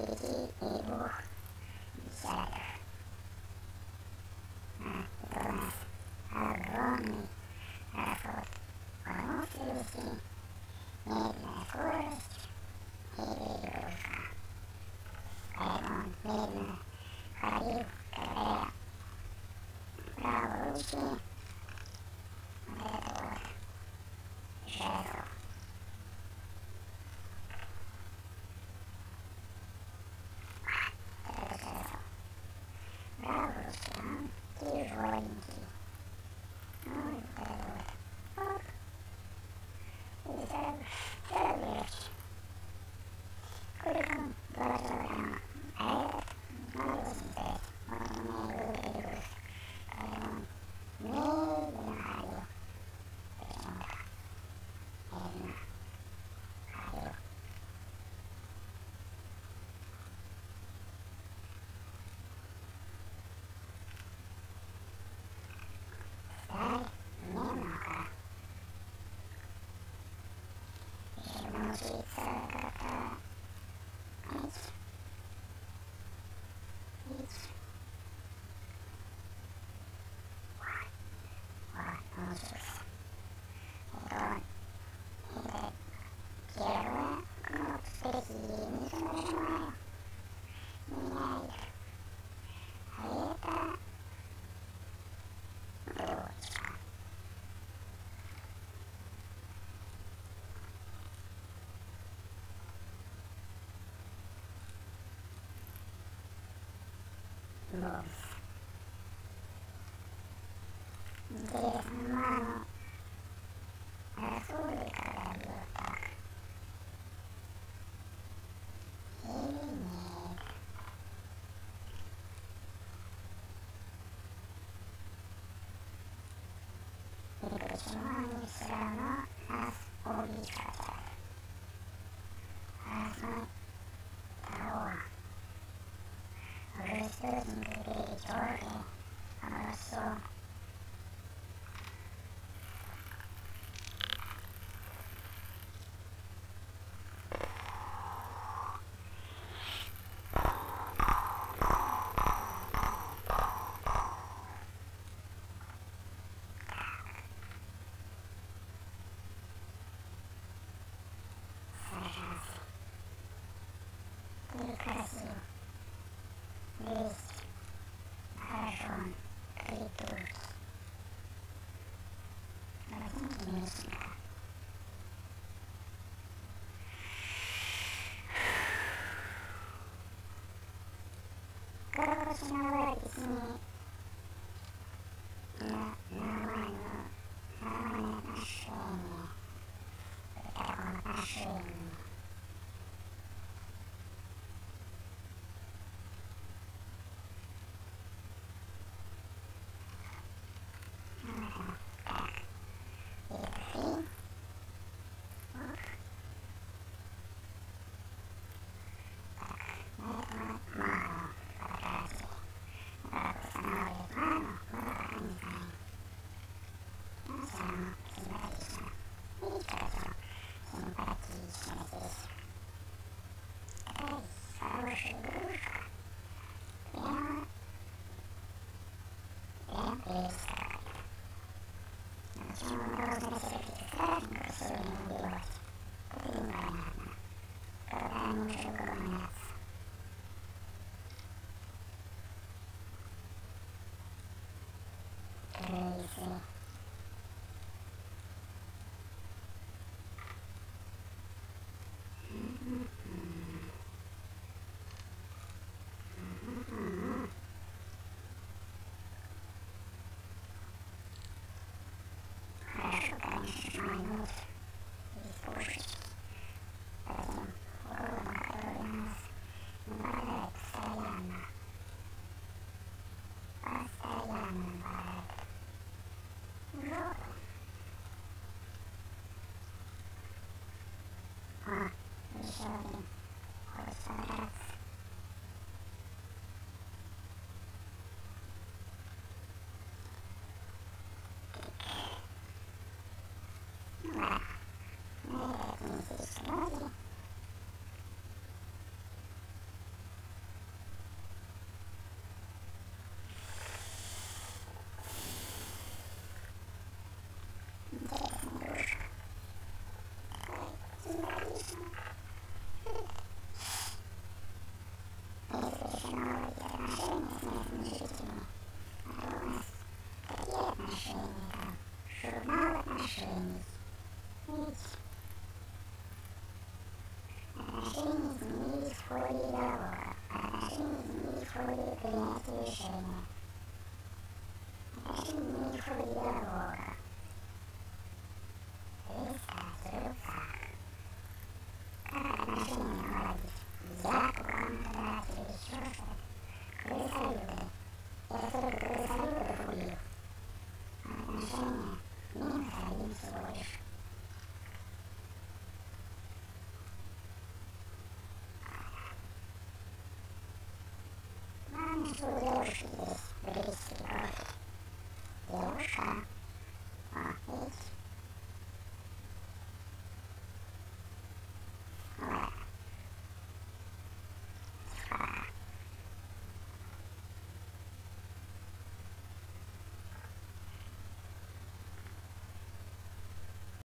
Ibu Shadow Adonis Aroni Rafot Onusiusi Medna Forest Helirufa Raymond Medna Khalif Kalea Bravo Lucy Redwood Shadow Revolution, Tivolinki, Redwood, Pop, Reserve, Kurkum, Dorotoro, Air, Norwesinte, Monumentus, Raymond, Mednahario, Edna, Hario, Stai, Nemoka, Irmosi, Saragata, H, Moses, Egon, Hidek, Kierwe, Knop, Speki, Nikonashmayo, Minair, Hayeta, Brocha, Love, Desmano, República Gaviota, Elineg, Ibrishimoni Sirano, Nas Obifatar, Asmat, Taoa, Augustus Ingrid Jorge, Amoroso, Sarasi, Ilkasi, List, Arjun, Kriturki, Mishka, Korochinawara Disney, Namane Pasheni, Utakono Pasheni, Ilfi, Medmat Maro, Ragazzi, Rabusanori Mano, Murakanifai, Nasano, Simpatisha, Ichato, Simpatisha, Rei, Saroshi, Grufa, Piano, Pesa, Facciamo una cosa da certificare in questo regno di oggi. Potremmo impararla. Provare un gioco ragazzo. Crazy. Хорошо, конечно, майнут. И слушать. Затем ровно, который нас нападает постоянно. Постоянно нападает. журнал отношений. Видите? Отношения изменились в ходе диалога. Отношения изменились в ходе принятия решения. Отношения изменились в ходе диалога. Перестать в рюкзак. Как отношения наладить? Взятку кому-то дать или еще что-то. Крысолюды. Я столько крысолюдов убил. А отношения минус один всего лишь. Главное, что у девушки есть близкий профиль.